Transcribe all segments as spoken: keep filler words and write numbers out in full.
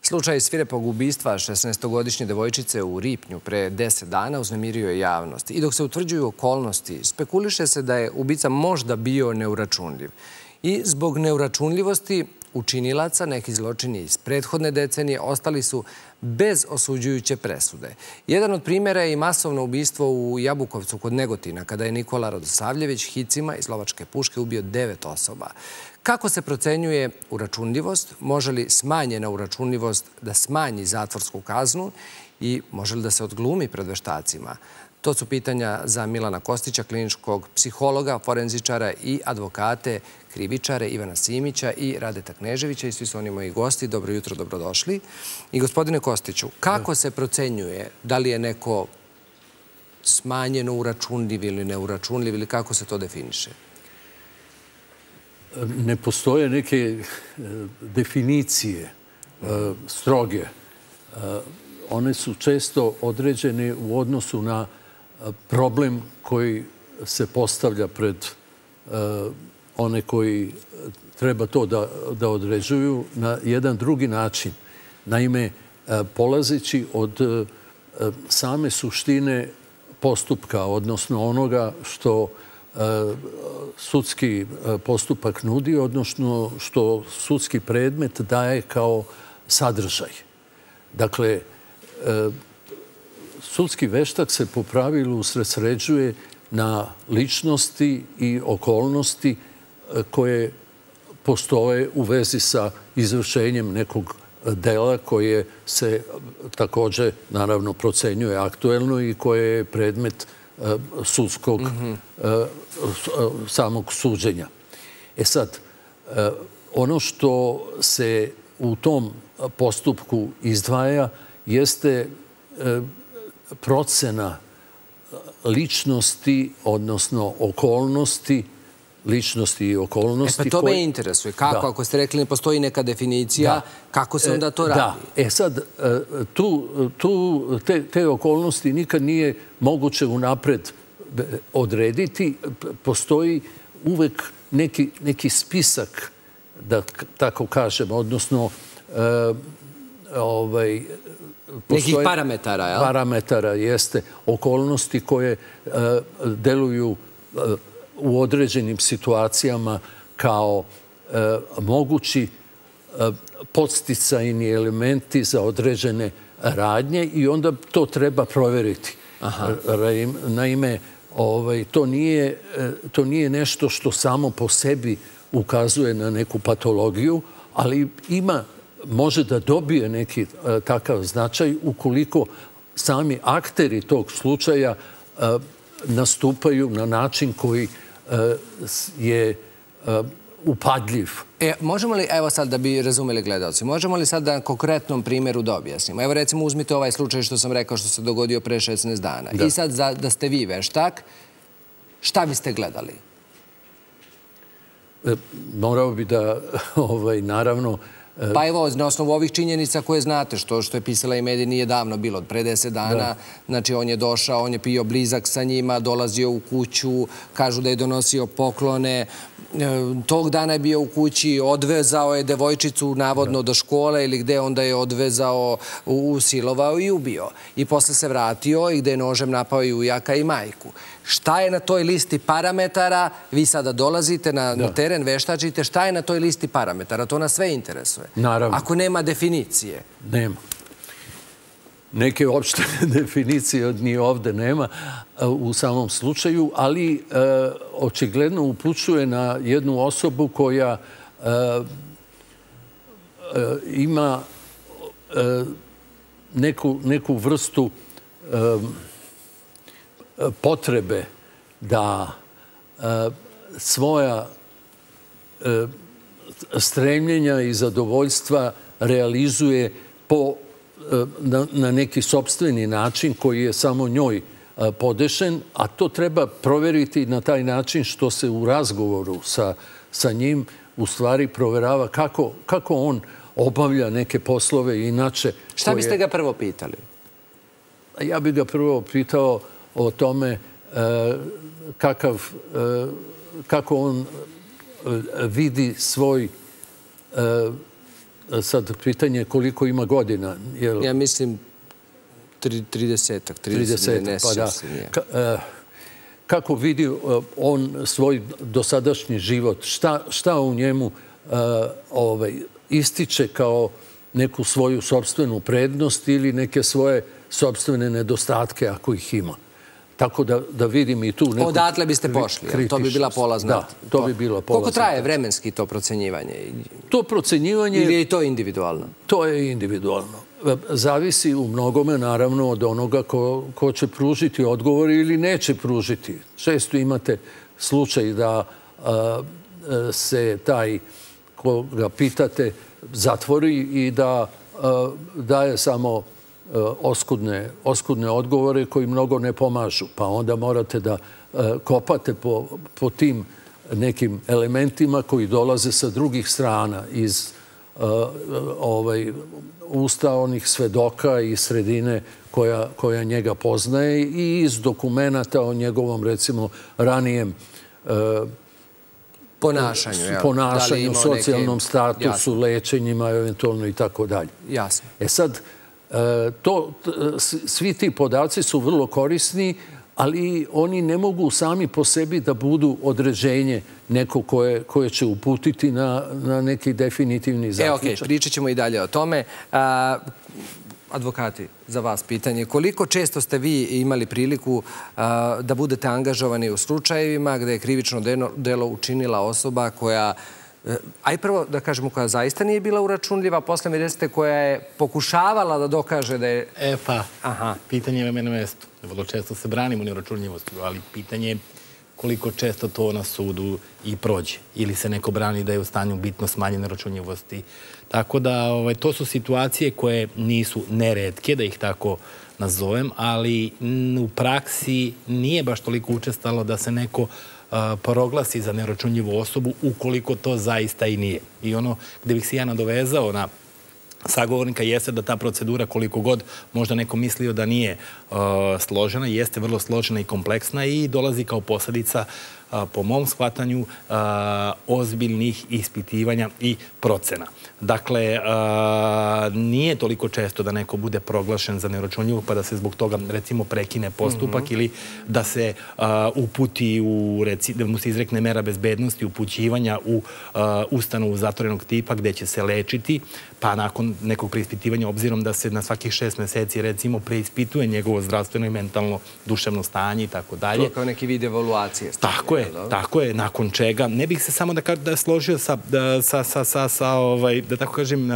Slučaj svirepog ubistva šesnaestogodišnje devojčice u Ripnju pre deset dana uznemirio je javnost. I dok se utvrđuju okolnosti, spekuliše se da je ubica možda bio neuračunljiv. I zbog neuračunljivosti učinilaca neki zločini iz prethodne decenije ostali su bez osuđujuće presude. Jedan od primjera je i masovno ubistvo u Jabukovcu kod Negotina, kada je Nikola Radosavljević hicima iz lovačke puške ubio devet osoba. Kako se procenjuje uračunljivost? Može li smanjena uračunljivost da smanji zatvorsku kaznu i može li da se odglumi pred veštacima? To su pitanja za Milana Kostića, kliničkog psihologa, forenzičara i advokate, krivičare Ivana Simića i Radeta Kneževića i svi su oni moji gosti. Dobro jutro, dobrodošli. I gospodine Kostiću, kako se procenjuje da li je neko smanjeno uračunljiv ili neuračunljiv ili kako se to definiše? Ne postoje neke definicije stroge. One su često određene u odnosu na problem koji se postavlja pred one koji treba to da određuju na jedan drugi način. Naime, polazeći od same suštine postupka, odnosno onoga što sudski postupak nudi, odnosno što sudski predmet daje kao sadržaj. Dakle, sudski veštak se po pravilu usredsređuje na ličnosti i okolnosti koje postoje u vezi sa izvršenjem nekog dela koje se također, naravno, procenjuje aktuelno i koje je predmet sudskog samog suđenja. E sad, ono što se u tom postupku izdvaja jeste procena ličnosti, odnosno okolnosti, ličnosti i okolnosti. E pa to me interesuje. Kako, ako ste rekli ne postoji neka definicija, kako se onda to radi? Da. E sad, te okolnosti nikad nije moguće unapred odrediti. Postoji uvek neki spisak, da tako kažem, odnosno nekih parametara, jel? Parametara, jeste. Okolnosti koje deluju u određenim situacijama kao mogući podsticajni elementi za određene radnje i onda to treba provjeriti. Naime, to nije nešto što samo po sebi ukazuje na neku patologiju, ali ima, može da dobije neki takav značaj ukoliko sami akteri tog slučaja nastupaju na način koji je upadljiv. E, možemo li, evo sad da bi razumeli gledalci, možemo li sad da na konkretnom primjeru da objasnimo? Evo recimo uzmite ovaj slučaj što sam rekao što se dogodio pre šesnaest dana. I sad da ste vi veštak, šta biste gledali? Morao bi da, naravno... Pa evo, na osnovu ovih činjenica koje znate, što je pisala i medij nije davno bilo, od pre deset dana, znači on je došao, on je bio blizak sa njima, dolazio u kuću, kažu da je donosio poklone, tog dana je bio u kući, odvezao je devojčicu navodno do škole ili gde onda je odvezao, usilovao i ubio. I posle se vratio i gde je nožem napao i ujaka i majku. Šta je na toj listi parametara? Vi sada dolazite na teren, veštačite. Šta je na toj listi parametara? To nas sve interesuje. Naravno. Ako nema definicije. Nema. Neke opšte definicije ni ovde nema u samom slučaju, ali očigledno upućuje na jednu osobu koja ima neku vrstu potrebe da svoja stremljenja i zadovoljstva realizuje na neki sopstveni način koji je samo njoj podešen, a to treba provjeriti na taj način što se u razgovoru sa njim u stvari proverava kako on obavlja neke poslove i inače... Šta biste ga prvo pitali? Ja bih ga prvo pitao o tome kako on vidi svoj sad pitanje je koliko ima godina. Ja mislim tridesetak, trideset, ne sjećam se nije. Kako vidi on svoj dosadašnji život, šta u njemu ističe kao neku svoju sopstvenu prednost ili neke svoje sopstvene nedostatke, ako ih ima. Tako da vidim i tu neku... Odatle biste pošli, to bi bila polazna... Da, to bi bila polazna... Koliko traje vremenski to procenjivanje? To procenjivanje... Ili je i to individualno? To je individualno. Zavisi u mnogome, naravno, od onoga ko će pružiti odgovor ili neće pružiti. Često imate slučaj da se taj koga pitate zatvori i da daje samo oskudne odgovore koji mnogo ne pomažu. Pa onda morate da kopate po tim nekim elementima koji dolaze sa drugih strana iz usta onih svedoka i sredine koja njega poznaje i iz dokumenta o njegovom, recimo, ranijem ponašanju, socijalnom statusu, lečenjima, eventualno i tako dalje. Jasno. E sad, svi ti podaci su vrlo korisni, ali oni ne mogu sami po sebi da budu određenje neko koje će uputiti na neki definitivni zaključak. E, okej, pričat ćemo i dalje o tome. Advokati, za vas pitanje. Koliko često ste vi imali priliku da budete angažovani u slučajevima gde je krivično delo učinila osoba koja, aj prvo da kažemo, koja zaista nije bila uračunljiva, posle mi recite koja je pokušavala da dokaže da je... E pa, pitanje je na mestu. Vrlo često se branimo neuračunljivosti, ali pitanje je koliko često to na sudu i prođe. Ili se neko brani da je u stanju bitno smanjene neuračunljivosti. Tako da to su situacije koje nisu neretke, da ih tako nazovem, ali u praksi nije baš toliko učestalo da se neko proglasi za neuračunljivu osobu ukoliko to zaista i nije. I ono gde bih se ja nadovezao na sagovornika jeste da ta procedura, koliko god možda neko mislio da nije složena, jeste vrlo složena i kompleksna i dolazi kao posljedica, po mom shvatanju, ozbiljnih ispitivanja i procena. Dakle, nije toliko često da neko bude proglašen za neuračunljivog pa da se zbog toga, recimo, prekine postupak ili da se uputi, da mu se izrekne mera bezbednosti upućivanja u ustanovu zatvorenog tipa gde će se lečiti, pa nakon nekog preispitivanja, obzirom da se na svakih šest meseci, recimo, preispituje njegovo zdravstveno i mentalno duševno stanje i tako dalje. To kao neki vid evaluacije. Tako je, tako je, nakon čega. Ne bih se samo da složio sa, da tako kažem,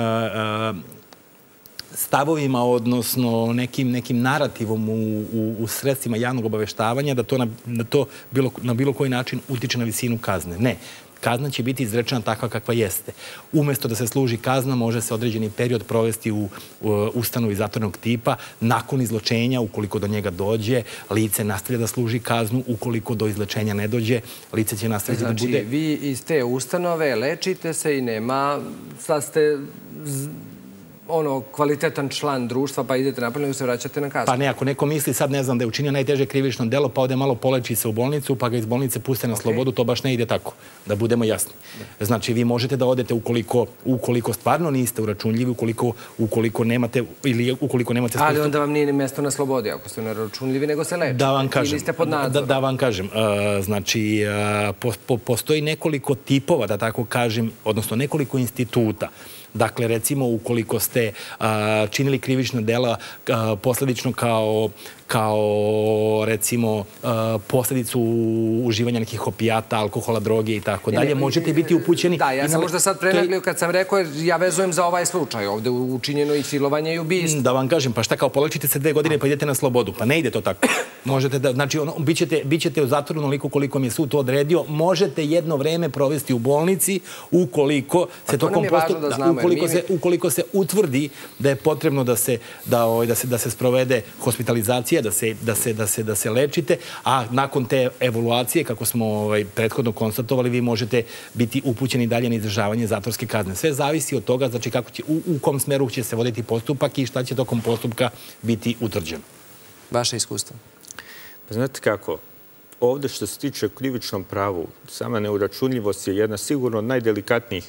stavovima, odnosno nekim narativom u sredstvima javnog obaveštavanja, da to na bilo koji način utiče na visinu kazne. Ne. Kazna će biti izrečena takva kakva jeste. Umesto da se služi kazna, može se određeni period provesti u ustanovi zatvorenog tipa. Nakon izlečenja, ukoliko do njega dođe, lice nastavlja da služi kaznu. Ukoliko do izlečenja ne dođe, lice će nastaviti da bude... Znači, vi iz te ustanove lečite se i nema... Sad ste ono, kvalitetan član društva, pa idete napolje i se vraćate na kaznu. Pa ne, ako neko misli sad, ne znam, da je učinio najteže krivično delo, pa ode malo poleči se u bolnicu, pa ga iz bolnice puste na slobodu, to baš ne ide tako, da budemo jasni. Znači, vi možete da odete ukoliko stvarno niste uračunljivi, ukoliko nemate, ili ukoliko nemate... Ali onda vam nije ni mesto na slobodi, ako ste neuračunljivi, nego se lečite. Da vam kažem. Ili ste pod nadzorom. Da vam kažem. Znači, postoji nekoliko tipova, da tako kažem, odnosno nekoliko instituta. Dakle, recimo, ukoliko ste činili krivična dela posledično kao kao, recimo, posljedicu uživanja nekih opijata, alkohola, droge i tako dalje, možete biti upućeni... Da, ja sam možda sad prenaglio kad sam rekao, jer ja vezujem za ovaj slučaj. Ovdje učinjeno i silovanje i ubijstvo. Da vam kažem, pa šta, kao polečite se dve godine pa idete na slobodu. Pa ne ide to tako. Možete da, znači, bit ćete u zatvoru onoliko koliko mi je sud to odredio. Možete jedno vreme provesti u bolnici ukoliko se tokom postupka, ukoliko se utvrdi da je potrebno da se sprovede hospitalizacija, da se lečite, a nakon te evaluacije, kako smo prethodno konstatovali, vi možete biti upućeni dalje na izdržavanje zatvorske kazne. Sve zavisi od toga, znači u kom smeru će se voditi postupak i šta će tokom postupka biti utvrđeno. Vaše iskustvo? Znate kako, ovdje što se tiče krivičnom pravu, sama neuračunljivost je jedna sigurno od najdelikatnijih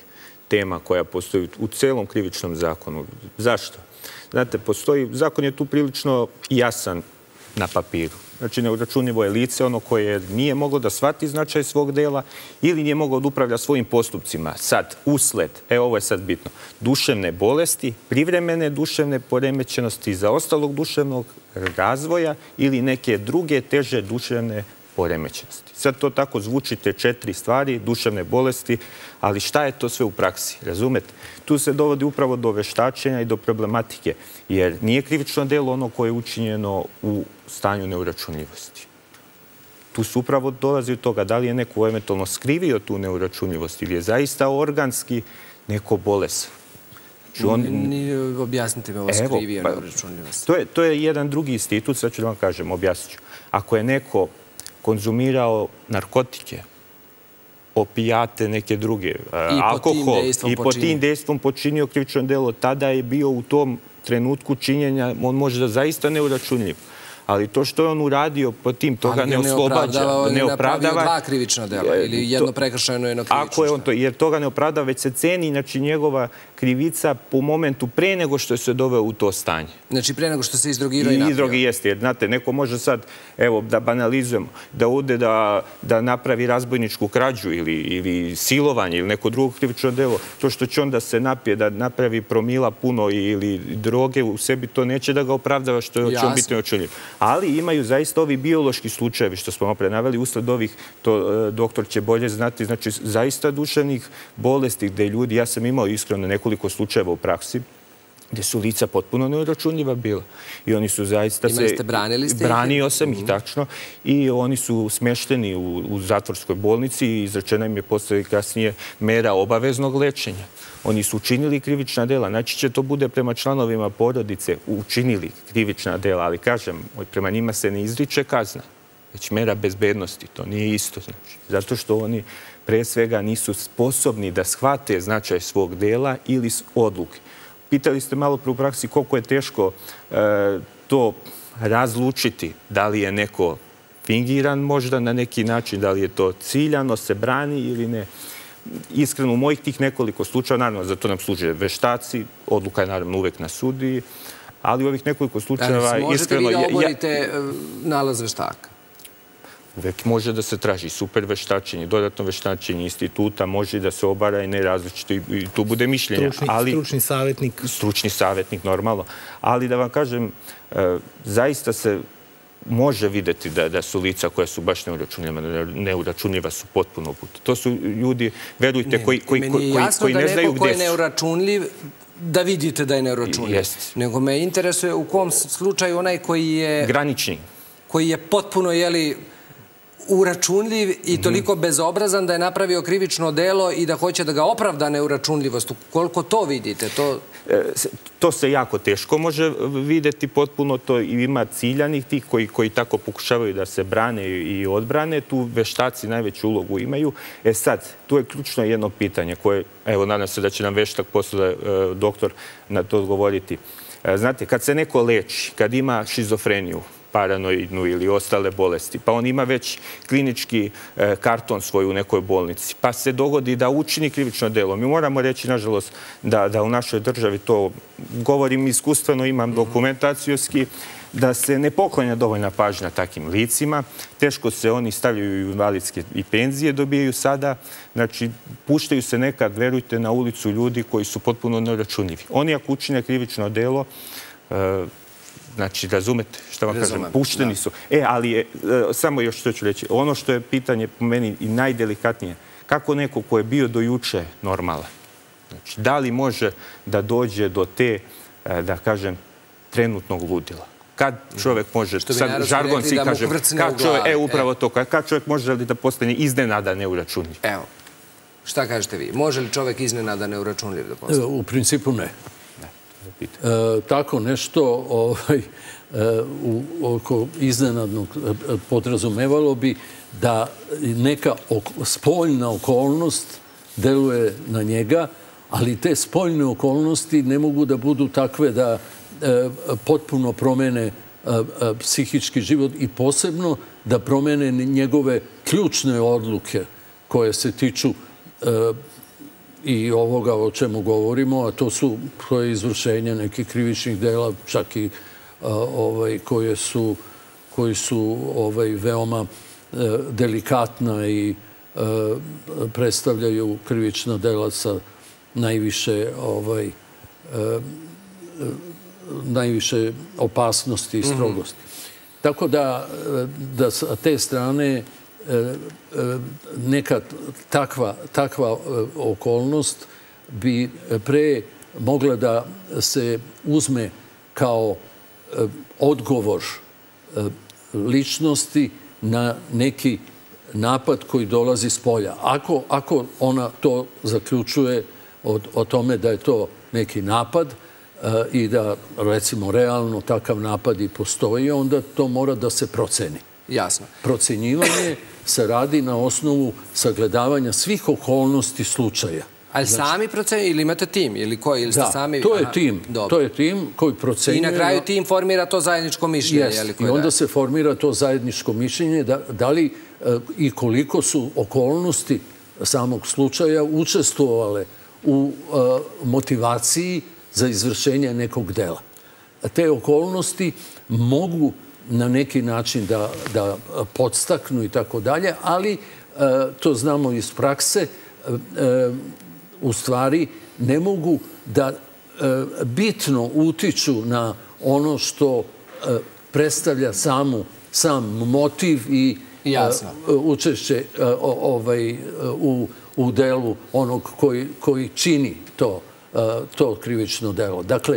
tema koja postoji u celom krivičnom zakonu. Zašto? Znate, postoji, zakon je tu prilično jasan na papiru. Znači, neuračunljivo je lice, ono koje nije moglo da shvati značaj svog dela ili nije moglo da upravlja svojim postupcima. Sad, usled, e, ovo je sad bitno, duševne bolesti, privremene duševne poremećenosti, zaostalog duševnog razvoja ili neke druge teže duševne poremećenosti. Sad to tako zvuči, te četiri stvari, duševne bolesti, ali šta je to sve u praksi? Razumete? Tu se dovodi upravo do veštačenja i do problematike, jer nije krivično delo ono koje je učinjeno u stanju neuračunljivosti. Tu se upravo dolazi od toga da li je neko eventualno skrivio tu neuračunljivost ili je zaista organski neko bolesan. Objasnite me ovo skrivio neuračunljivost. To je jedan drugi institut, sad ću da vam kažem, objasnit ću. Ako je neko konzumirao narkotike, opijate, neke druge, alkohol i pod tim dejstvom počinio krivično delo, tada je bio u tom trenutku činjenja, on može da zaista neuračunljiv. Ali to što je on uradio pod tim, toga ne oslobađa. On je napravio dva krivična dela ili jedno prekršajno, jedno krivično. Ako je on to, jer toga ne opravdava, već se ceni, znači, njegova krivica po momentu pre nego što se doveo u to stanje. Znači, pre nego što se izdrogirao i napio. Izdrogi jeste, jer, znate, neko može sad, evo, da banalizujemo, da ude da napravi razbojničku krađu ili silovanje ili neko drugo krivično delo, to što će on da se napije, da napravi promila puno ili droge u sebi, to neće da ga opravdava što će on biti neočunljiv. Ali imaju zaista ovi biološki slučajevi, što smo opet naveli, usled ovih, to doktor će bolje znati, znači zaista duševnih bolesti gde ljudi, ja sam imao iskreno nekoliko slučajeva u praksi, gde su lica potpuno neuračunljiva bila. I oni su zaista se... Imali ste, branili ste ih? Branio sam ih, tačno. I oni su smešteni u zatvorskoj bolnici i izrečena im je posle kasnije mera obaveznog lečenja. Oni su učinili krivična dela. Znači će to bude prema članovima porodice učinili krivična dela, ali kažem, prema njima se ne izriče kazna, već mera bezbednosti. To nije isto, znači. Zato što oni pre svega nisu sposobni da shvate značaj svog dela ili odluke. Pitali ste malo pre u praksi koliko je teško to razlučiti, da li je neko fingiran možda na neki način, da li je to ciljano, se brani ili ne. Iskreno, u mojih tih nekoliko slučaja, naravno, za to nam služe veštaci, odluka je naravno uvek na sudiji, ali u ovih nekoliko slučajeva... Možete vi da oborite nalaz veštaka? Uvek može da se traži super veštačenje, dodatno veštačenje instituta, može da se obara i ne različito i tu bude mišljenja. Stručni savjetnik. Stručni savjetnik, normalno. Ali da vam kažem, zaista se može videti da su lica koja su baš neuračunljiva, neuračunljiva su potpuno puta. To su ljudi, verujte, koji ne znaju gde su. Meni je jasno da neko ko je neuračunljiv, da vidite da je neuračunljiv. Nego me interesuje u kom slučaju onaj koji je... Granični. Koji je potpuno, jeli, uračunljiv i toliko bezobrazan da je napravio krivično delo i da hoće da ga opravda neuračunljivost. Koliko to vidite? To se jako teško može videti potpuno. To ima ciljanih tih koji tako pokušavaju da se brane i odbrane. Tu veštaci najveću ulogu imaju. E sad, tu je ključno jedno pitanje koje, evo, nadam se da će nam veštak posle doktor na to odgovoriti. Znate, kad se neko leči, kad ima šizofreniju, paranoidnu ili ostale bolesti, pa on ima već klinički karton svoj u nekoj bolnici, pa se dogodi da učini krivično delo. Mi moramo reći, nažalost, da u našoj državi, to govorim iskustveno, imam dokumentacijski, da se ne poklanja dovoljna pažnja takim licima. Teško se oni stavljaju u invalidske i penzije dobijaju sada. Znači, puštaju se nekad, verujte, na ulicu ljudi koji su potpuno neuračunljivi. Oni ako učine krivično delo, znači, razumete što vam kažem, pušteni su. E, ali samo još što ću reći, ono što je pitanje po meni i najdelikatnije, kako neko ko je bio do juče normalan, znači, da li može da dođe do te, da kažem, trenutnog ludila? Kad čovjek može, sad žargon si kažem, e, upravo to, kad čovjek može da postane iznenada neuračunljiv? Evo, šta kažete vi? Može li čovjek iznenada neuračunljiv da postane? U principu ne. Tako nešto oko iznenadnog podrazumevalo bi da neka spoljna okolnost deluje na njega, ali te spoljne okolnosti ne mogu da budu takve da potpuno promene psihički život i posebno da promene njegove ključne odluke koje se tiču i ovoga o čemu govorimo, a to su to je izvršenje nekih krivičnih dela, čak i ovaj, koje su, koji su ovaj, veoma delikatna i predstavljaju krivična dela sa najviše ovaj, najviše opasnosti i strogosti. Tako da, da sa te strane neka takva, takva okolnost bi pre mogla da se uzme kao odgovor ličnosti na neki napad koji dolazi s polja. Ako, ako ona to zaključuje o, o tome da je to neki napad i da, recimo, realno takav napad i postoji, onda to mora da se proceni. Jasno. Procenjivanje se radi na osnovu sagledavanja svih okolnosti slučaja. Ali sami procenjuju ili imate tim? Ili koji? Ili ste Da, sami... to je tim. To je tim koji procenjuje... I na kraju tim formira to zajedničko mišljenje. Jest. I onda se formira to zajedničko mišljenje da li i koliko su okolnosti samog slučaja učestvovale u motivaciji za izvršenje nekog dela. Te okolnosti mogu na neki način da, da podstaknu i tako dalje, ali to znamo iz prakse, u stvari ne mogu da bitno utiču na ono što predstavlja samu, sam motiv i Jasno. učešće ovaj, u, u delu onog koji, koji čini to, to krivično delo. Dakle,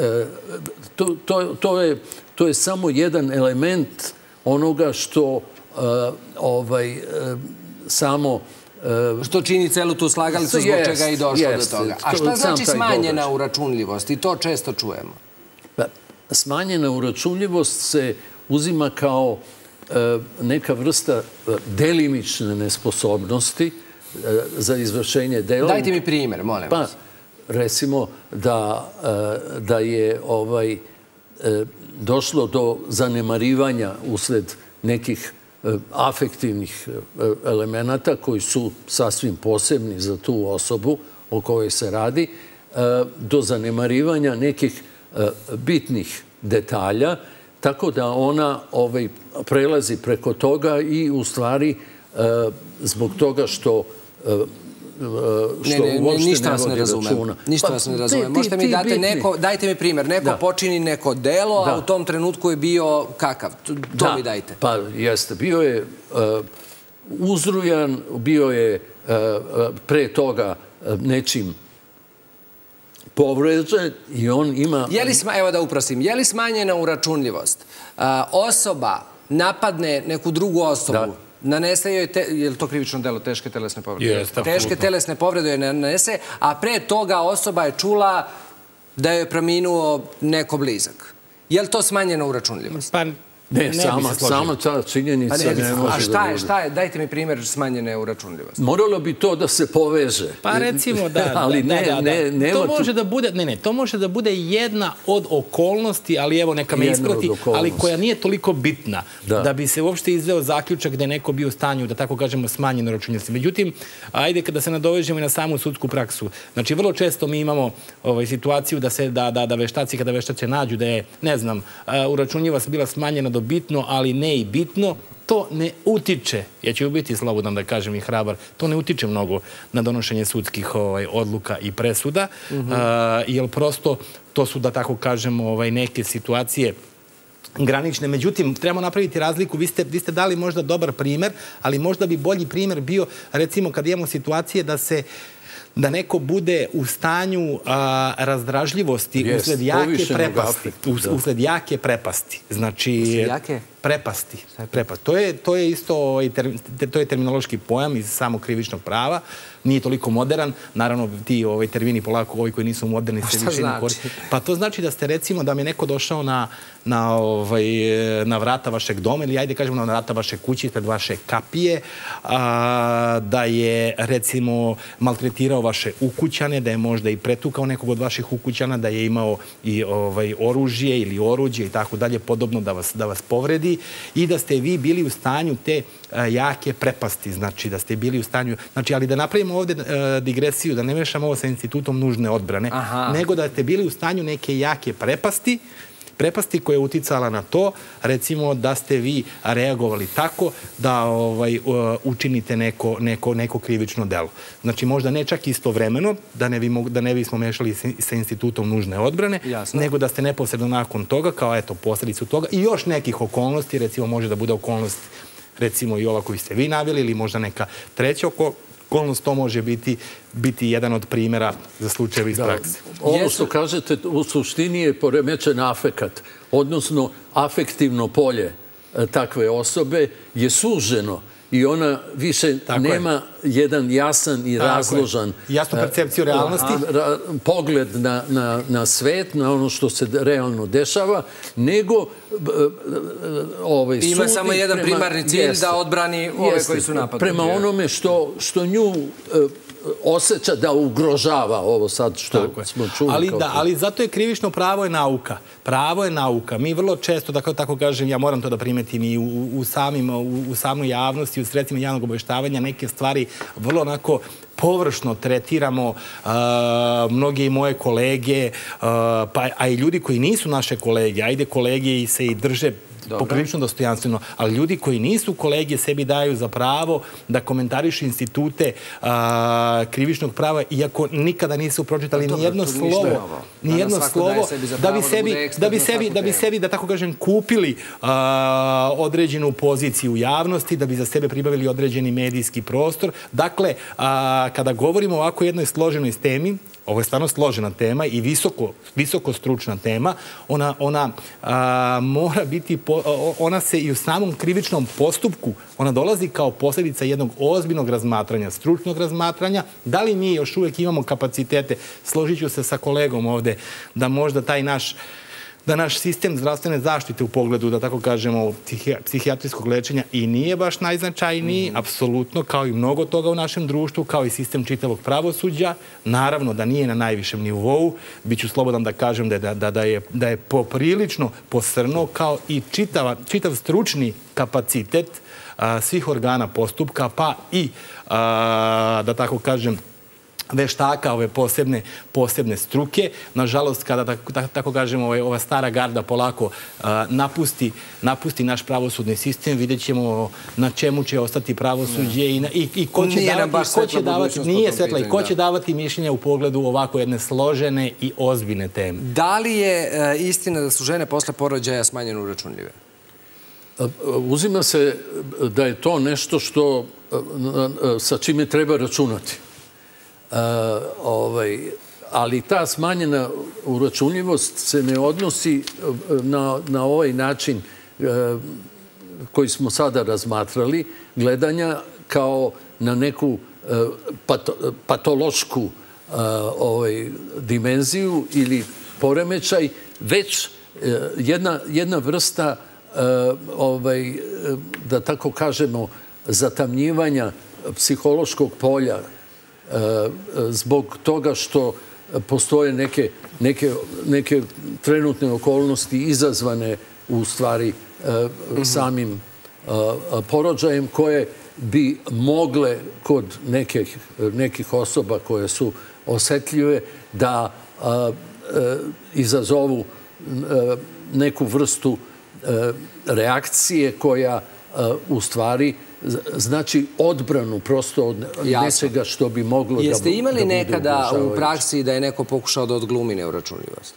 to, to, to, je, to je samo jedan element onoga što ovaj, samo što čini celu tu slagalicu zbog čega je i došlo do toga. A šta znači smanjena uračunljivost? I to često čujemo. Smanjena uračunljivost se uzima kao neka vrsta delimične nesposobnosti za izvršenje dela. Dajte mi primjer, molim vas. Pa, recimo da, da je ovaj, došlo do zanemarivanja usled nekih afektivnih elemenata koji su sasvim posebni za tu osobu o kojoj se radi, do zanemarivanja nekih bitnih detalja, tako da ona ovaj, prelazi preko toga i u stvari zbog toga što što ne, ne, uopšte ništa ne vas ne vodi razumem. računa. Ništa Pa, vas ne ti- razumem. ti- Možete mi ti date bitni- neko, dajte mi primjer, neko Da. počini neko delo, a Da. u tom trenutku je bio kakav? To Da, mi dajte. Pa jeste. Bio je uh, uzrujan, bio je uh, uh, pre toga uh, nečim povređen i on ima... Je li, sma- evo da uprosim, je li smanjena uračunljivost? A, osoba napadne neku drugu osobu, Da. nanese joj, te, je li to krivično delo, teške telesne povrede? Jeste, Teške apsolutno. telesne povrede joj nanese, a pre toga osoba je čula da joj je preminuo neko blizak. Je li to smanjena uračunljivost? Pa, Ne, ne bi sama, se složio. sama ta činjenica Pa ne, ne, može a šta da je, bude. šta je? Dajte mi primjer smanjene uračunljivosti. Moralo bi to da se poveže. Pa recimo da, ali da, ne, da, da. ne, nema to tu- može da bude, ne, ne, to može da bude jedna od okolnosti, ali evo neka me Jedna od isprati, okolnosti. ali koja nije toliko bitna da. Da. bi se uopšte izveo zaključak da je neko bio u stanju, da tako kažemo, smanjeno računljivosti. Međutim, ajde kada se nadovežemo i na samu sudsku praksu. Znači, vrlo često mi imamo ovaj, situaciju da se da, da, da veštaci, kada veštaci nađu da je, ne znam, a, uračunljivost bila smanjena do bitno, ali ne i bitno, to ne utiče, ja ću biti slobodan da kažem i hrabar, to ne utiče mnogo na donošenje sudskih ovaj, odluka i presuda, Mhm. a, jer prosto to su, da tako kažemo, ovaj, neke situacije granične. Međutim, trebamo napraviti razliku. Vi ste, vi ste dali možda dobar primer, ali možda bi bolji primer bio, recimo, kad imamo situacije da se da neko bude u stanju a, razdražljivosti Jest, usled jake povišenog prepasti. afekta, Us, da. usled jake prepasti. Znači, Usled jake? prepasti. Prepast. To je, to je isto ovaj, ter, te- to je terminološki pojam iz samog krivičnog prava. Nije toliko modern. Naravno, ti ovaj, termini polako, ovi koji nisu moderni, se šta više ne znači? koriste. Pa to znači da ste, recimo, da mi je neko došao na, na, ovaj, na vrata vašeg doma ili, ajde kažemo, na vrata vaše kuće, ispred vaše kapije, a, da je, recimo, maltretirao vaše ukućane, da je možda i pretukao nekog od vaših ukućana, da je imao i ovaj, oružje ili oruđe i tako dalje, podobno da vas, da vas povredi. odgovornosti i da ste vi bili u stanju te jake prepasti, znači da ste bili u stanju, znači ali da napravimo ovde digresiju, da ne mešamo ovo sa institutom nužne odbrane, nego da ste bili u stanju neke jake prepasti, prepasti koja je uticala na to, recimo da ste vi reagovali tako da ovaj, učinite neko, neko, neko krivično delo. Znači možda ne čak istovremeno, da ne, bi, da ne bismo mešali sa institutom nužne odbrane, Jasno. nego da ste neposredno nakon toga, kao eto posledicu toga i još nekih okolnosti, recimo može da bude okolnost recimo i ova koju ste vi naveli ili možda neka treća okolnost, to može biti, biti jedan od primjera za slučajeve iz prakse. Ovo što kažete u suštini je poremećen afekat, odnosno afektivno polje takve osobe je suženo i ona više nema jedan jasan i razložan jasnu percepciju realnosti, pogled na, na, na svet, na ono što se realno dešava, nego ovaj, ima sudi samo jedan prema, primarni cilj jeste, da odbrani ove jeste, koji su napadni. Prema onome što, što nju osjeća da ugrožava ovo sad što smo čuli. Ali, da, ali zato je krivično pravo je nauka. Pravo je nauka. Mi vrlo često, tako, tako kažem, ja moram to da primetim i u, u, samim, u, u samoj javnosti, u sredstvima javnog obaveštavanja, neke stvari vrlo onako površno tretiramo, uh, mnoge i moje kolege, uh, pa, a i ljudi koji nisu naše kolege, ajde kolege i se i drže poprilično dostojanstveno, ali ljudi koji nisu kolege sebi daju za pravo da komentarišu institute a, krivičnog prava, iako nikada nisu pročitali ni jedno slovo, ni jedno slovo, da bi sebi, da bi sebi, da bi sebi, da tako kažem, kupili a, određenu poziciju u javnosti, da bi za sebe pribavili određeni medijski prostor. Dakle, a, kada govorimo o ovako jednoj složenoj temi, ovo je stvarno složena tema i visoko, visoko stručna tema. Ona, ona a, mora biti, po, ona se i u samom krivičnom postupku, ona dolazi kao posljedica jednog ozbiljnog razmatranja, stručnog razmatranja. Da li mi još uvijek imamo kapacitete, složit ću se sa kolegom ovde, da možda taj naš da naš sistem zdravstvene zaštite u pogledu, da tako kažemo, psihijatrijskog lečenja i nije baš najznačajniji, apsolutno, kao i mnogo toga u našem društvu, kao i sistem čitavog pravosuđa. Naravno da nije na najvišem nivou. Biću slobodan da kažem da, da, da, je, da je poprilično posrnuo, kao i čitava, čitav stručni kapacitet a, svih organa postupka, pa i, a, da tako kažem, veštaka ove posebne, posebne struke. Nažalost, kada, tako, tako kažemo, ova stara garda polako uh, napusti, napusti naš pravosudni sistem, vidjet ćemo na čemu će ostati pravosuđe i, i, i ko će davati, ko će davati, nije svetla, i ko će davati mišljenja u pogledu ovako jedne složene i ozbiljne teme. Da li je uh, istina da su žene posle porođaja smanjeno uračunljive? Uzima se da je to nešto što, sa čime treba računati. Uh, ovaj, ali ta smanjena uračunljivost se ne odnosi na, na ovaj način uh, koji smo sada razmatrali, gledanja kao na neku uh, pato, patološku uh, ovaj, dimenziju ili poremećaj, već uh, jedna, jedna vrsta uh, ovaj, da tako kažemo zatamnjivanja psihološkog polja zbog toga što postoje neke, neke, neke trenutne okolnosti izazvane u stvari samim porođajem koje bi mogle kod nekih, nekih osoba koje su osetljive da izazovu neku vrstu reakcije koja u stvari znači odbranu prosto od nečega što bi moglo da bude ugrožavajuće. Jeste imali nekada u praksi da je neko pokušao da odglumi neuračunljivost?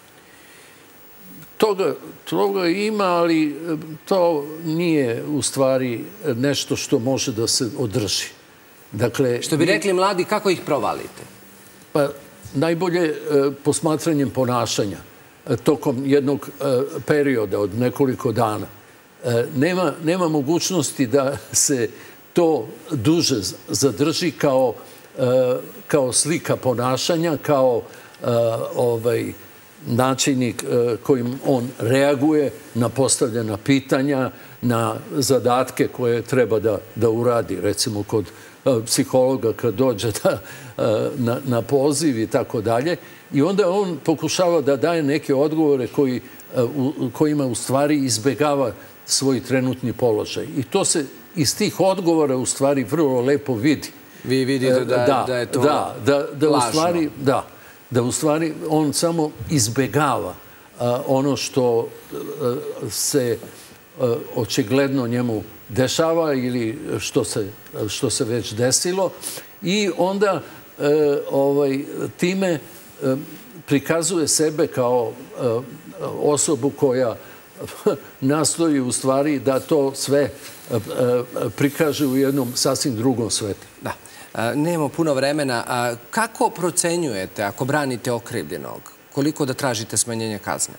Toga, toga ima, ali to nije u stvari nešto što može da se održi. Dakle, što bi rekli mladi, kako ih provalite? Pa najbolje posmatranjem ponašanja tokom jednog perioda od nekoliko dana. Nema, nema mogućnosti da se to duže zadrži kao, kao slika ponašanja, kao ovaj, načinik kojim on reaguje na postavljena pitanja na zadatke koje treba da, da uradi. Recimo kod psihologa kad dođe da, na, na poziv i tako dalje. I onda on pokušava da daje neke odgovore koji, u, kojima u stvari izbegava svoj trenutni položaj. I to se iz tih odgovora u stvari vrlo lepo vidi. Vi vidite da, da, da je to da, da, da, u lažno. stvari, da, da u stvari on samo izbegava a, ono što a, se a, očigledno njemu dešava ili što se, što se već desilo i onda a, ovaj, time a, prikazuje sebe kao a, osobu koja nastoji u stvari da to sve prikaže u jednom sasvim drugom svetu. Da. Nemamo puno vremena. Kako procenjujete, ako branite okrivljenog, koliko da tražite smanjenje kazne?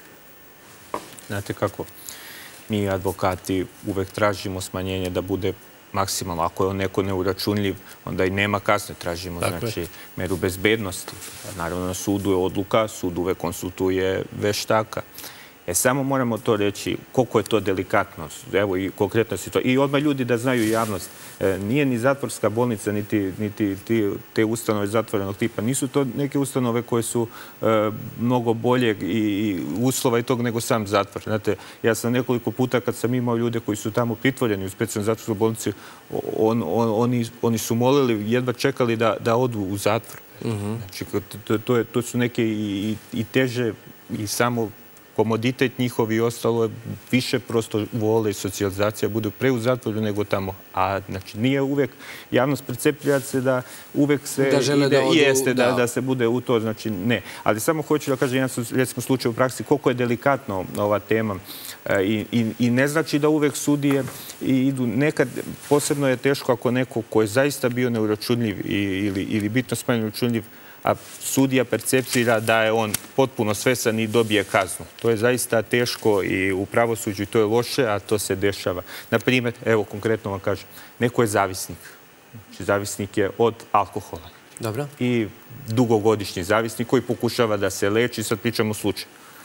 Znate kako? Mi, advokati, uvek tražimo smanjenje da bude maksimalno. Ako je on neko neuračunljiv, onda i nema kazne. Tražimo, znači, meru bezbednosti. Naravno, na sudu je odluka, sud uvek konsultuje veštaka. E, samo moramo to reći, koliko je to delikatno. Evo, i konkretna situacija. I odmah ljudi da znaju javnost. E, nije ni zatvorska bolnica, niti, niti ti, te ustanove zatvorenog tipa. Nisu to neke ustanove koje su e, mnogo boljeg i, i uslova i tog nego sam zatvor. Znate, ja sam nekoliko puta kad sam imao ljude koji su tamo pritvoreni u specijalnoj zatvorskoj bolnici, on, on, oni, oni su molili, jedva čekali da, da odu u zatvor. Mm-hmm. Znači, to, to, je, to su neke i, i, i teže i samo komoditet njihov i ostalo je više prosto vole i socijalizacija budu pre u zatvoru nego tamo. A znači nije uvek javnost percepcija se da uvek se da žele ide da odu, i jeste da, da. da se bude u to, znači ne. Ali samo hoću da kažem jedan recimo slučaj u praksi koliko je delikatno ova tema i, i, i ne znači da uvek sudije i idu nekad, posebno je teško ako neko ko je zaista bio neuračunljiv ili, ili bitno smanjen neuračunljiv, a sudija percepcira da je on potpuno svesan i dobije kaznu. To je zaista teško i u pravosuđu i to je loše, a to se dešava. Naprimjer, evo konkretno vam kažem, neko je zavisnik. Znači, zavisnik je od alkohola. Dobro. I dugogodišnji zavisnik koji pokušava da se leči, sad pričamo o slučaju.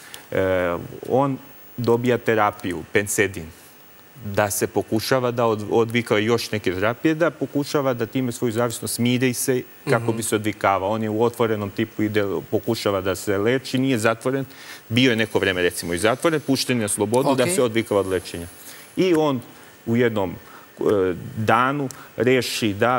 E, on dobija terapiju, pensedin, da se pokušava da odvika još neke terapije, da pokušava da time svoju zavisnost smiri se kako bi se odvikavao. On je u otvorenom tipu ide, pokušava da se leči, nije zatvoren. Bio je neko vreme, recimo, i zatvoren, pušten na slobodu da se odvikava od lečenja. I on u jednom danu reši da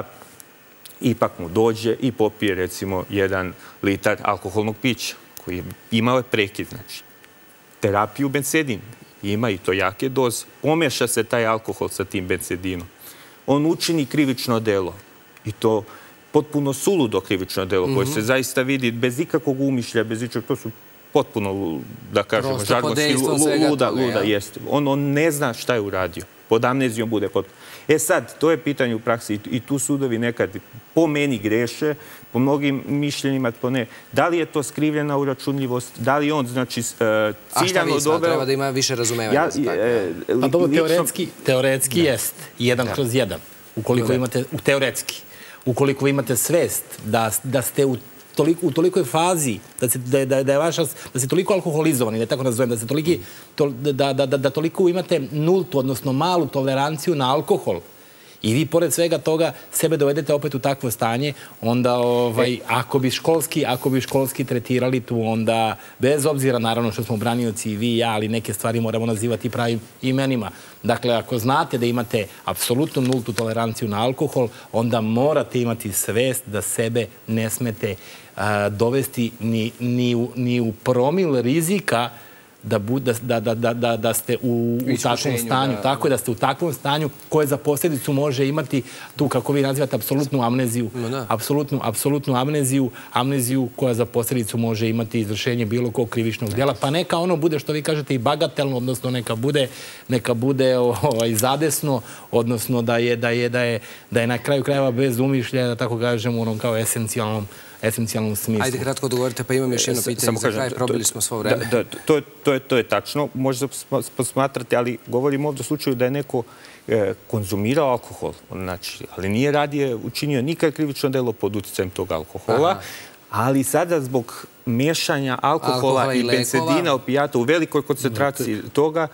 ipak mu dođe i popije, recimo, jedan litar alkoholnog pića, koji je imao prekid, znači, terapiju bensedin. Ima i to jake doze. Pomeša se taj alkohol sa tim benzedinom. On učini krivično delo. I to potpuno suludo krivično delo, koje se zaista vidi bez ikakvog umišlja, bez ikakvog, to su potpuno, da kažemo, žargonski, luda, luda jeste. On, on ne zna šta je uradio. Pod amnezijom bude potpuno. E sad, to je pitanje u praksi i tu sudovi nekad po meni greše, po mnogim mišljenjima to ne. Da li je to skrivljena uračunljivost? Da li on, znači, ciljano doveo... A šta misle? Treba da ima više razumevanja? Pa dobro, teoretski, teoretski jest. Jedan kroz jedan. Ukoliko imate, teoretski, ukoliko imate svest da, da ste u Toliko, u tolikoj fazi, da, se, da, da, da je vaša, da ste toliko alkoholizovani, da tako nazovem, da, se toliki, to, da, da, da, da toliko imate nultu, odnosno malu toleranciju na alkohol i vi, pored svega toga, sebe dovedete opet u takvo stanje, onda, ovaj, ako bi školski, ako bi školski tretirali tu, onda, bez obzira, naravno, što smo branioci i vi i ja, ali neke stvari moramo nazivati pravim imenima. Dakle, ako znate da imate apsolutnu nultu toleranciju na alkohol, onda morate imati svest da sebe ne smete a, dovesti ni, ni, u, ni u promil rizika da, bu, da, da, da, da, da ste u, u takvom stanju. Da, tako je, da ste u takvom stanju koje za posljedicu može imati tu, kako vi nazivate, apsolutnu amneziju. No, apsolutnu, apsolutnu amneziju, amneziju koja za posljedicu može imati izvršenje bilo kog krivičnog djela. Pa neka ono bude, što vi kažete, i bagatelno, odnosno neka bude, neka bude ovaj, zadesno, odnosno da je, da, je, da, je, da je na kraju krajeva bez umišljaja, da tako kažem, u onom kao esencijalnom esencijalnom smislu. Ajde, kratko odgovorite, pa imam još jedno pitanje za kraj, probili smo svo vreme. Da, da, to, to, je, to je tačno, može se posmatrati, ali govorim ovdje u slučaju da je neko e, konzumirao alkohol, znači, ali nije radije učinio nikad krivično delo pod utjecajem tog alkohola, aha, ali sada zbog mešanja alkohola, alkohola i, i benzedina, opijata u velikoj koncentraciji toga,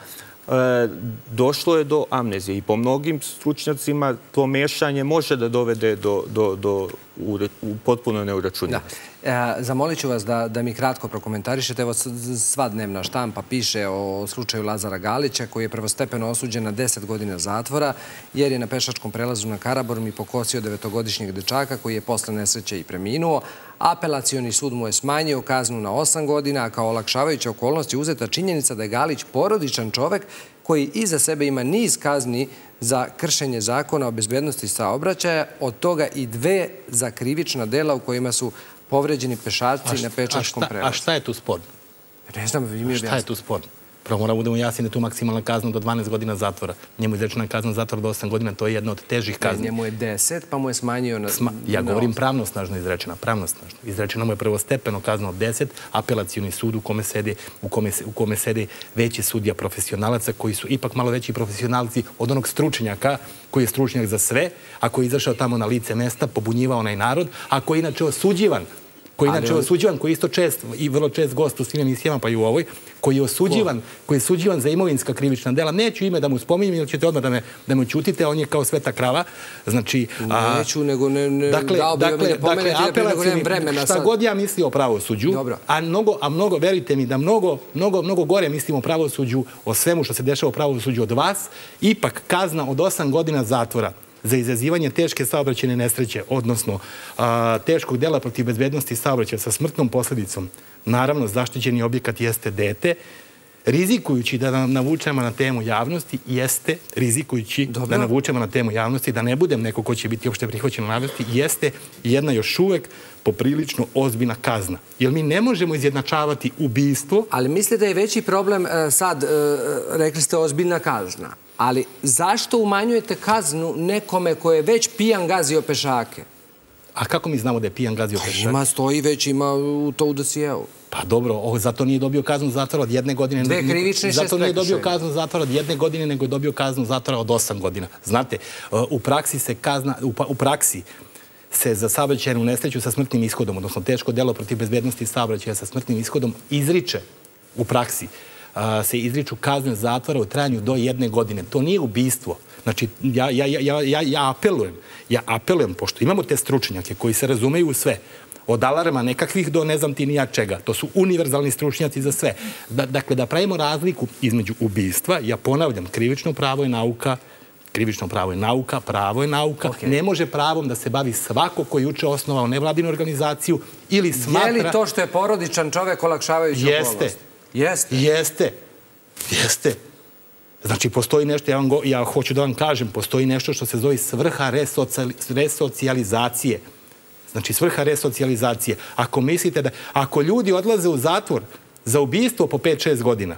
došlo je do amnezije i po mnogim stručnjacima to mešanje može da dovede do, do, do u, u potpuno neuračunljivosti. Da. E, zamolit ću vas da, da mi kratko prokomentarišete. Evo, sva dnevna štampa piše o slučaju Lazara Galića, koji je prvostepeno osuđen na deset godina zatvora, jer je na pešačkom prelazu na Karaburmi pokosio devetogodišnjeg dečaka koji je posle nesreće i preminuo. Apelacioni sud mu je smanjio kaznu na osam godina, a kao olakšavajuća okolnost je uzeta činjenica da je Galić porodičan čovek koji iza sebe ima niz kazni za kršenje zakona o bezbednosti saobraćaja, od toga i dve za krivična dela u kojima su povređeni pešaci na pešačkom prelazu. A šta je tu sporno? Ne znam, vi mi objasnite. Šta je tu sporno? Prvo moramo budemo jasni da je tu maksimalna kazna do dvanaest godina zatvora. Njemu je izrečena kazna zatvora do osam godina, to je jedna od težih kazni. Njemu je deset, pa mu je smanjio na... Ja govorim pravnosnažno izrečena, pravnosnažno. Izrečena mu je prvostepeno kazna od deset, apelacioni sud u kome sede, u kome, u kome sede veći sudija profesionalaca koji su ipak malo veći profesionalci od onog stručnjaka koji je stručnjak za sve, a koji je izašao tamo na lice mesta, pobunjivao onaj narod, a koji je inače osuđivan koji je inače osuđivan, koji je isto čest i vrlo čest gost u svim emisijama, pa i u ovoj, koji je osuđivan, koji je osuđivan za imovinska krivična dela. Neću ime da mu spominjem, ili ćete odmah da me, da me čutite, on je kao sveta krava. Znači, a, neću, nego ne, ne dakle, dao bi dakle, me pomeneti, dakle, nego nemam vremena. Šta sad. god ja mislio o pravosuđu, Dobro. a mnogo, a mnogo, verujte mi, da mnogo, mnogo, mnogo gore mislim o pravosuđu, o svemu što se dešava u pravosuđu od vas, ipak kazna od osam godina zatvora za izazivanje teške saobraćajne nesreće, odnosno a, teškog dela protiv bezbednosti saobraćaja sa smrtnom posledicom, naravno zaštićeni objekat jeste dete, rizikujući da nam navučemo na temu javnosti, jeste, rizikujući Dobro. da navučemo na temu javnosti, da ne budem neko ko će biti uopšte prihvaćen na javnosti, jeste jedna još uvek poprilično ozbiljna kazna. Jer mi ne možemo izjednačavati ubistvo. Ali mislite da je veći problem, sad, rekli ste ozbiljna kazna, ali zašto umanjujete kaznu nekome ko je već pijan gazio pešake? A kako mi znamo da je pijan gazio pešake? Ima, stoji već, ima to u dosijevu. Pa dobro, o, zato nije dobio kaznu zatvora od jedne godine. Dve krivične i šest Zato nije dobio kaznu zatvora od jedne godine, nego je dobio kaznu zatvora od osam godina. Znate, u praksi se kazna, u, u praksi se za saobraćajnu nesreću sa smrtnim ishodom, odnosno teško delo protiv bezbednosti saobraćaja sa smrtnim ishodom, izriče u praksi a, se izriču kazne zatvora u trajanju do jedne godine. To nije ubistvo. Znači, ja, ja, ja, ja, ja apelujem, ja apelujem, pošto imamo te stručnjake koji se razumeju u sve, od alarma nekakvih do ne znam ti ni ja čega. To su univerzalni stručnjaci za sve. Da, dakle, da pravimo razliku između ubistva, ja ponavljam, krivično pravo je nauka, krivično pravo je nauka, pravo je nauka. Okay. Ne može pravom da se bavi svako koji juče osnovao nevladinu organizaciju ili smatra... Je li to što je porodičan čovek olakšavajući okolnost? Jeste. Jeste? Jeste. Jeste. Znači, postoji nešto, ja, vam go, ja hoću da vam kažem, postoji nešto što se zove svrha resocijali, resocijalizacije. Znači, svrha resocijalizacije. Ako mislite da... Ako ljudi odlaze u zatvor za ubistvo po pet šest godina,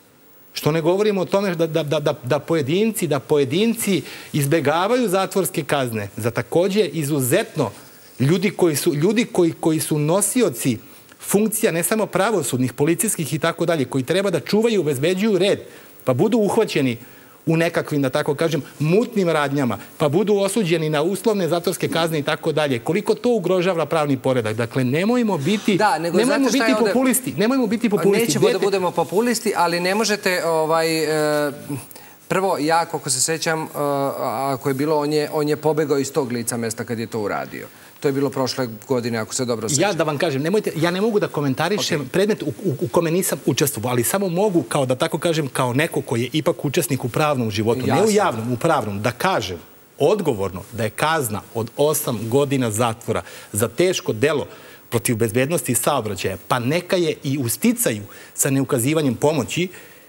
što ne govorimo o tome da, da, da, da, pojedinci, da pojedinci izbegavaju zatvorske kazne za takođe izuzetno ljudi koji su, ljudi koji, koji su nosioci funkcija ne samo pravosudnih, policijskih i tako dalje, koji treba da čuvaju i obezbeđuju red, pa budu uhvaćeni u nekakvim, da tako kažem, mutnim radnjama, pa budu osuđeni na uslovne zatvorske kazne i tako dalje. Koliko to ugrožava pravni poredak? Dakle, nemojmo biti, da, nego, nemojmo biti ovde... populisti. Nemojmo biti populisti. Nećemo Dete... da budemo populisti, ali ne možete... Ovaj, e... Prvo, ja, kako se sećam, ako je bilo, on je, on je pobegao iz tog lica mesta kad je to uradio. To je bilo prošle godine, ako se dobro sećam. Ja da vam kažem, nemojte, ja ne mogu da komentarišem okay. predmet u, u, u kome nisam učestvovao, ali samo mogu, kao da tako kažem, kao neko koji je ipak učesnik u pravnom životu, Jasne. ne u javnom, u pravnom, da kažem odgovorno da je kazna od osam godina zatvora za teško delo protiv bezbednosti saobraćaja, pa neka je i u sticaju sa neukazivanjem pomoći,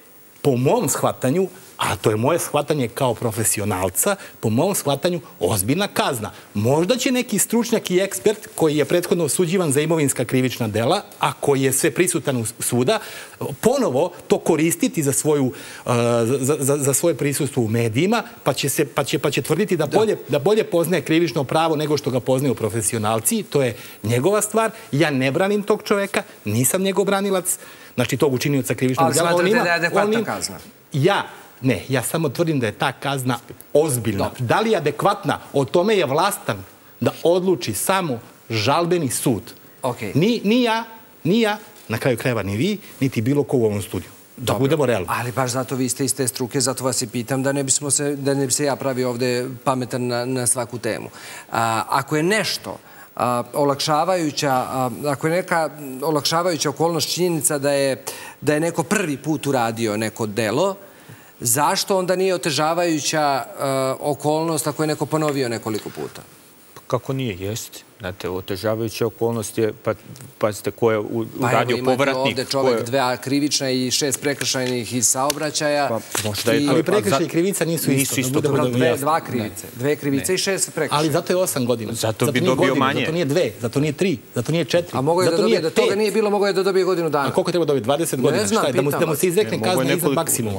po mom shvatanju, a to je moje shvatanje kao profesionalca, po mom shvatanju ozbiljna kazna. Možda će neki stručnjak i ekspert koji je prethodno osuđivan za imovinska krivična dela, a koji je sve prisutan u suda, ponovo to koristiti za, svoju, uh, za, za, za svoje prisustvo u medijima, pa će, se, pa će, pa će tvrditi da bolje, da bolje poznaje krivično pravo nego što ga poznaju profesionalci. To je njegova stvar. Ja ne branim tog čoveka, nisam njegov branilac, znači tog učinioca krivičnog dela. Ali smatrate da je adekvatna kazna? Ja Ne, ja samo tvrdim da je ta kazna ozbiljna. Dobre. Da li je adekvatna? O tome je vlastan da odluči samo žalbeni sud. Okay. Ni, ni ja, ni ja, na kraju krajeva ni vi, niti bilo ko u ovom studiju. Da budemo realni. Ali baš zato vi ste iz te struke, zato vas i pitam da ne bismo se, da ne bi se ja pravio ovde pametan na, na svaku temu. A, ako je nešto a, olakšavajuća, a, ako je neka olakšavajuća okolnost činjenica da je, da je neko prvi put uradio neko delo, zašto onda nije otežavajuća a, okolnost ako je neko ponovio nekoliko puta? Kako nije, jeste. Znate, otežavajuća okolnost je, pa, pazite, ko je uradio povratnik. Pa evo, imate ovde čovek dva krivična i šest prekršajnih iz saobraćaja. Pa možda je to... Ali prekršaj i krivica nisu isto. Nisu isto. Dva krivice. Dve krivice i šest prekršaja. Ali zato je osam godina. Zato bi dobio manje. Zato nije dve, zato nije tri, zato nije četiri. A mogo je da dobije, da toga nije bilo, mogo je da dobije godinu dana. A koliko treba dobiti? dvadeset godina? Ne znam, pitam vas. Da mu se izrekne kazna iznad maksimuma.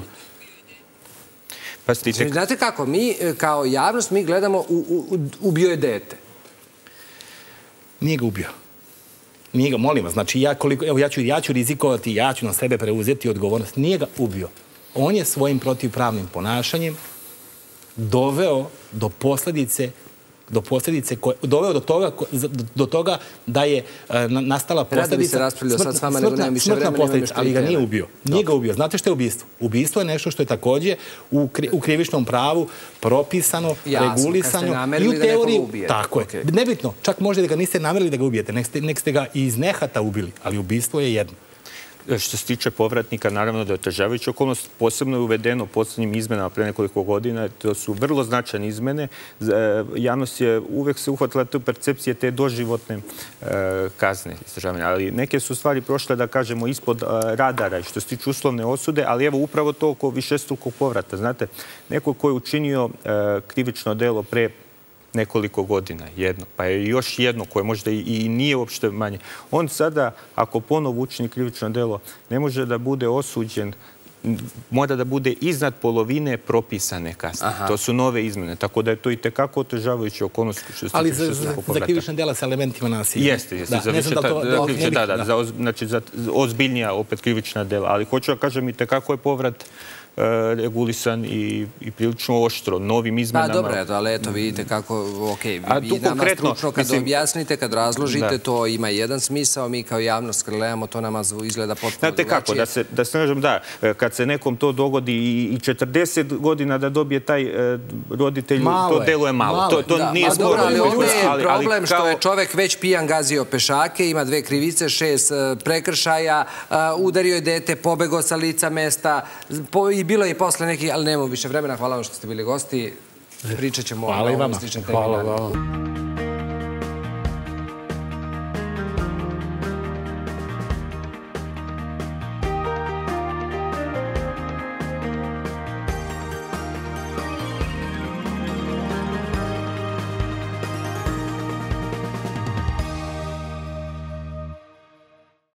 Znate kako, mi kao javnost, mi gledamo ubio je dete. Nije ga ubio. Nije ga, molim vas. Znači, ja, koliko, evo, ja, ću, ja ću rizikovati, ja ću na sebe preuzeti odgovornost. Nije ga ubio. On je svojim protivpravnim ponašanjem doveo do posljedice do posljedice koje, doveo do toga, do toga da je uh, nastala posljedica... Rada bi se raspravljao sad s vama, nego nemam više vremena. Posljedica, ali ga nije ubio. Nije ga ubio. Znate što je ubistvo? Ubistvo je nešto što je također u, kri, u krivičnom pravu propisano, jasno, regulisano i u teoriji... Tako je. Okay. Nebitno. Čak možda da ga niste namerili da ga ubijete. Nek ste, nek ste ga iz nehata ubili. Ali ubistvo je jedno. Što se tiče povratnika, naravno da je otežavajuća okolnost. Posebno je uvedeno posljednjim izmenama pre nekoliko godina. To su vrlo značajne izmene. Javnost je uvek se uhvatila te percepcije te doživotne e, kazne izdržavanja. Ali neke su stvari prošle, da kažemo, ispod e, radara što se tiče uslovne osude, ali evo upravo to oko višestrukog povrata. Znate, neko ko je učinio e, krivično delo pre nekoliko godina, jedno, pa je još jedno koje možda i, i nije uopšte manje. On sada, ako ponovo učini krivično delo, ne može da bude osuđen, mora da bude iznad polovine propisane kazne. Aha. To su nove izmene, tako da je to i tekako otežavajuća okolnost. Ali za, za, za krivična dela sa elementima nasilja. Jeste, jeste. Da, za ne znam da to... Da, da, da, da, da, za, znači za ozbiljnija opet krivična dela. Ali hoću da kažem i tekako je povrat regulisan i, i prilično oštro, novim izmenama. Pa dobro, ali eto, vidite kako, ok, vi nama stručno kad mislim, objasnite, kad razložite, da. To ima jedan smisao, mi kao javnost kad gledamo, to nama izgleda potpuno znate drugačije. Kako, da se, da se kažem, da, kad se nekom to dogodi i, i četrdeset godina da dobije taj eh, roditelj, malo to deluje malo. malo. To, to da, nije dobro, ali ovdje je ali, problem ali kao... što je čovek već pijan gazio pešake, ima dve krivice, šest uh, prekršaja, uh, udario je dete, pobegao sa lica mesta, po, i bilo je i posle nekih, ali nemamo više vremena. Hvala vam što ste bili gosti. Pričat ćemo o ovom sličnom temi. Hvala vam.